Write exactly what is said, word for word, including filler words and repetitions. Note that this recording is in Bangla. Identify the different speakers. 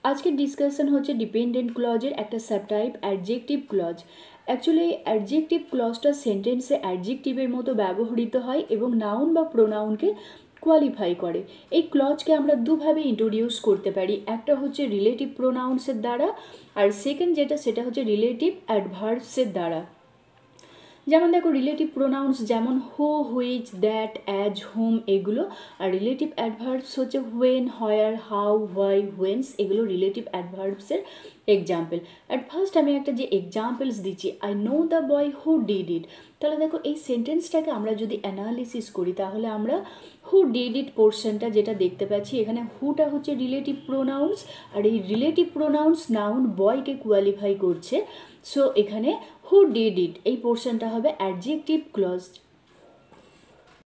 Speaker 1: আজকের ডিসকাশন হচ্ছে ডিপেন্ডেন্ট ক্লজের একটা subtype adjective clause. Actually adjective ক্লজটা সেন্টেন্সে অ্যাডজেক্টিভের মতো ব্যবহৃত হয় এবং নাউন বা প্রোনাউনকে কোয়ালিফাই করে। এই ক্লজকে আমরা দুভাবে ইন্ট্রোডিউস করতে পারি, একটা হচ্ছে রিলেটিভ প্রোনাউন্সের দ্বারা, আর সেকেন্ড যেটা সেটা হচ্ছে রিলেটিভ অ্যাডভার্বসের দ্বারা। যেমন দেখো রিলেটিভ প্রোনাউন্স যেমন who, which, that, as, whom এগুলো, আর রিলেটিভ অ্যাডভার্বস হচ্ছে when, where, how, why, whence, এগুলো রিলেটিভ অ্যাডভার্বসের এক্সাম্পল। অ্যাট ফার্স্ট আমি একটা যে এক্সাম্পলস দিচ্ছি, I know the boy who did it, তাহলে দেখো এই সেন্টেন্সটাকে আমরা যদি অ্যানালিসিস করি তাহলে আমরা হু ডিড ইট পোর্শনটা যেটা দেখতে পাচ্ছি, এখানে হুটা হচ্ছে রিলেটিভ প্রোনাউন্স, আর এই রিলেটিভ প্রোনাউন্স নাউন বয়কে কোয়ালিফাই করছে। সো এখানে হু ডিড ইট এই পোর্শনটা হবে অ্যাডজেক্টিভ ক্লজ।